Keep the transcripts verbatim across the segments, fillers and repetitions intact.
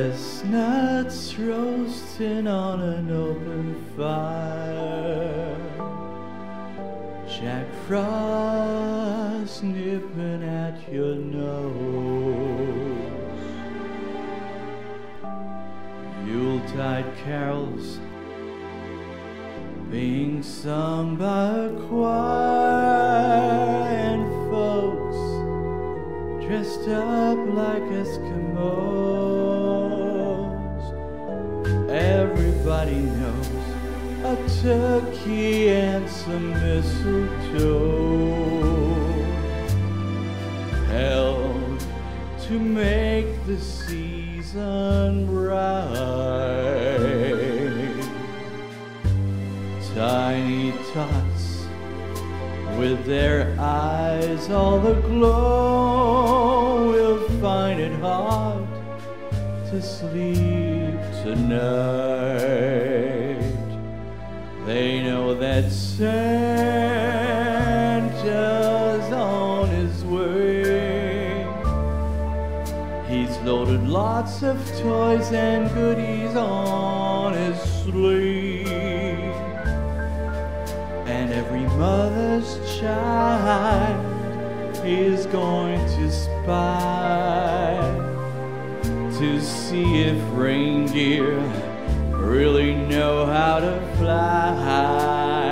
chestnuts roasting on an open fire, Jack Frost nipping at your nose, Yuletide carols being sung by a choir, and folks dressed up like Eskimos. Everybody knows a turkey and some mistletoe help to make the season bright. Tiny tots with their eyes all aglow will find it hard to sleep tonight. They know that Santa's on his way. He's loaded lots of toys and goodies on his sleigh, and every mother's child is going to spy to see if reindeer really know how to fly.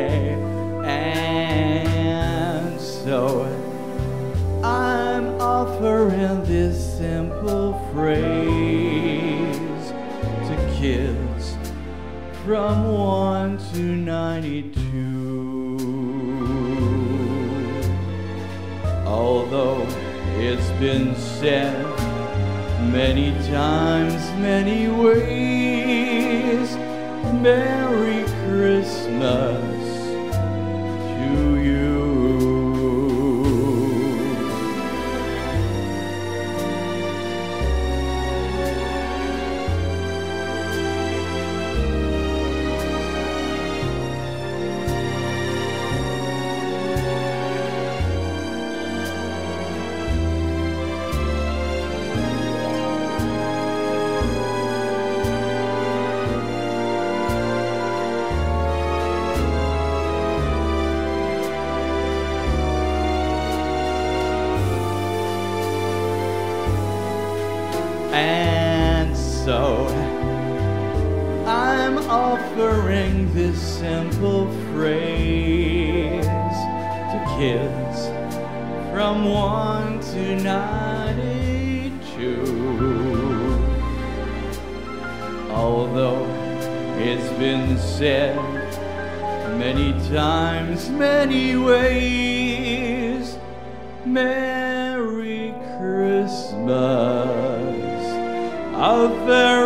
And so I'm offering this simple phrase to kids from one to ninety-two. Although it's been said many times, many ways, Merry Christmas to you. And so I'm offering this simple phrase to kids from one to ninety-two. Although it's been said many times, many ways, Merry Christmas. A very